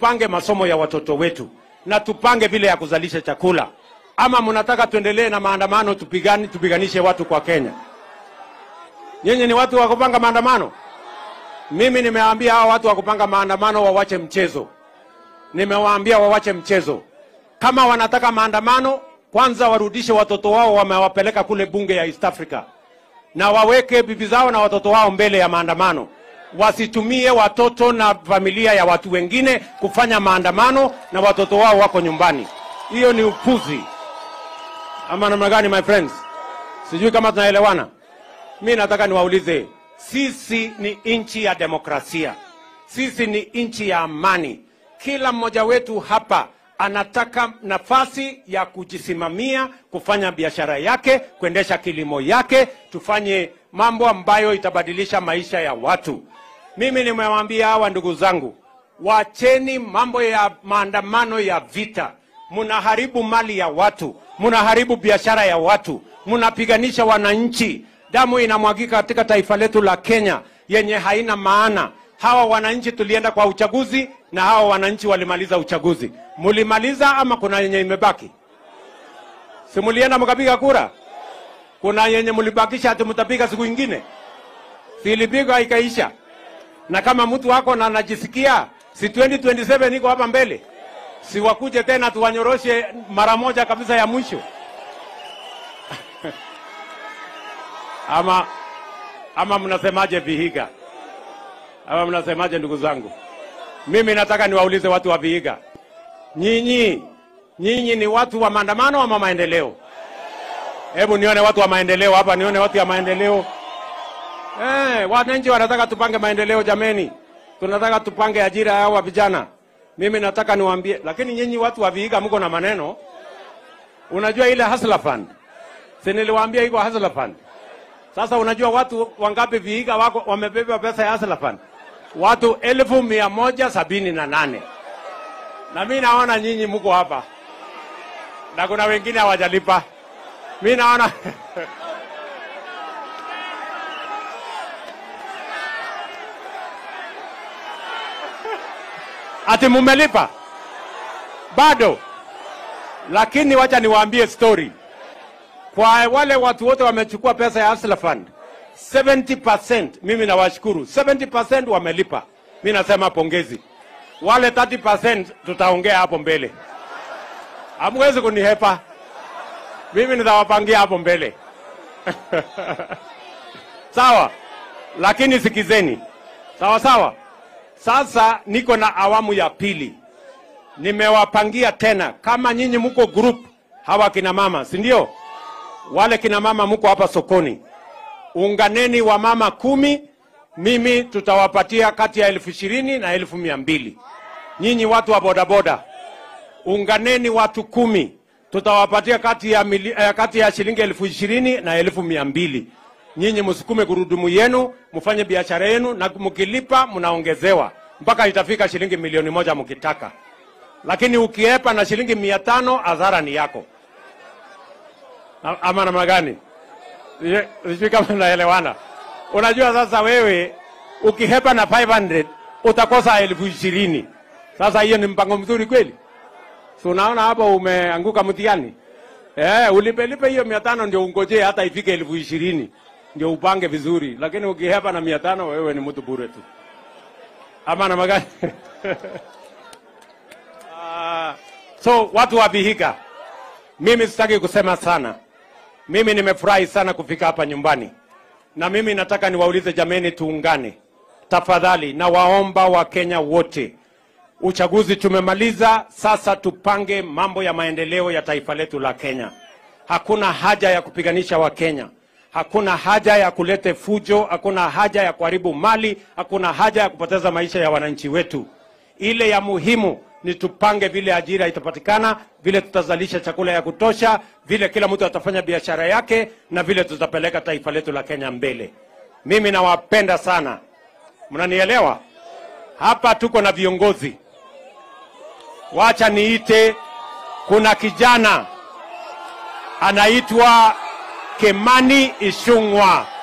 tupange masomo ya watoto wetu na tupange vile ya kuzalisha chakula. Ama mnataka tuendelee na maandamano tupiganishe watu kwa Kenya? Nyinyi ni watu wa kupanga maandamano? Mimi nimewaambia hao watu wa kupanga maandamano wawache mchezo. Nimewaambia wawache mchezo. Kama wanataka maandamano, kwanza warudishe watoto wao wamewapeleka kule bunge ya East Africa. Na waweke bibi zao na watoto wao mbele ya maandamano. Wasitumie watoto na familia ya watu wengine kufanya maandamano na watoto wao wako nyumbani. Hiyo ni upuzi. Ama namna gani, my friends? Sijui kama tunaelewana. Mimi nataka niwaulize, sisi ni nchi ya demokrasia. Sisi ni nchi ya amani. Kila mmoja wetu hapa anataka nafasi ya kujisimamia, kufanya biashara yake, kuendesha kilimo yake, tufanye mambo ambayo itabadilisha maisha ya watu. Mimi nimewaambia hawa ndugu zangu, wacheni mambo ya maandamano ya vita. Munaharibu mali ya watu, munaharibu biashara ya watu, munapiganisha wananchi. Damu inamwagika katika taifa letu la Kenya yenye haina maana. Hawa wananchi tulienda kwa uchaguzi na hawa wananchi walimaliza uchaguzi. Mulimaliza ama kuna yenye imebaki? Si mulienda mkapiga kura? Kuna yenye mulibakisha ati mtapiga siku nyingine? Si ilipiga ikaisha? Na kama mtu wako na anajisikia, si 2027 niko hapa mbele, si wakuje tena tuwanyoroshe mara moja kabisa ya mwisho? Ama mnasemaje Vihiga? Ama mnasemaje ndugu zangu? Mimi nataka niwaulize watu wa Vihiga. Nyinyi ni watu wa maandamano ama maendeleo? Hebu nione watu wa maendeleo hapa, nione watu wa maendeleo. Wananchi wanataka tupange maendeleo jameni. Tunataka tupange ajira ya hawa vijana. Mimi nataka niwaambie, lakini nyinyi watu wa Vihiga mko na maneno. Unajua ile hustler fund? Si niliwaambia iko hustler fund. Sasa unajua watu wangapi Vihiga wako wamebeba pesa ya hustler fund? Watu 1178. Na mimi naona nyinyi mko hapa. Na kuna wengine hawajalipa. Mimi naona ati mumelipa bado. Lakini wacha niwaambie story. Kwa wale watu wote wamechukua pesa ya hustler fund, 70% mimi nawashukuru, 70% wamelipa. Mimi nasema pongezi. Wale 30% tutaongea hapo mbele. Hamwezi kunihepa. Mimi nitawapangia hapo mbele. Sawa? Lakini sikizeni. Sawa sawa? Sasa niko na awamu ya pili. Nimewapangia tena. Kama nyinyi mko group hawa kina mama, si ndio? Wale kina mama mko hapa sokoni. Unganeni wa mama 10, mimi tutawapatia kati ya 20,000 na 1200. Nyinyi watu wa bodaboda, unganeni watu 10, tutawapatia kati ya shilingi 20,000 na 1200. Nyinyi msukume gurudumu yenu, mfanye biashara yenu, na mkilipa mnaongezewa mpaka itafika shilingi 1,000,000 mkitaka. Lakini ukiepa na shilingi 500, adhara ni yako. Ama namna gani? Sijui kama tunaelewana. Unajua sasa wewe ukihepa na 500 utakosa 20,000. Sasa hiyo ni mpango mzuri kweli? So unaona hapo umeanguka mtihani. Ulipelipe hiyo 500 ndio ungojee hata ifike 20,000 ndio upange vizuri. Lakini ukihepa na 500 wewe ni mtu bure tu. Ama namna gani? So watu wa Vihiga, mimi sitaki kusema sana. Mimi nimefurahi sana kufika hapa nyumbani. Na mimi nataka niwaulize jameni, tuungane. Tafadhali na waomba wa Kenya wote. Uchaguzi tumemaliza, sasa tupange mambo ya maendeleo ya taifa letu la Kenya. Hakuna haja ya kupiganisha wa Kenya. Hakuna haja ya kulete fujo, hakuna haja ya kuharibu mali, hakuna haja ya kupoteza maisha ya wananchi wetu. Ile ya muhimu ni tupange vile ajira itapatikana, vile tutazalisha chakula ya kutosha, vile kila mtu atafanya biashara yake, na vile tutapeleka taifa letu la Kenya mbele. Mimi nawapenda sana. Mnanielewa? Hapa tuko na viongozi. Wacha niite, kuna kijana anaitwa Kimani Ichung'wah.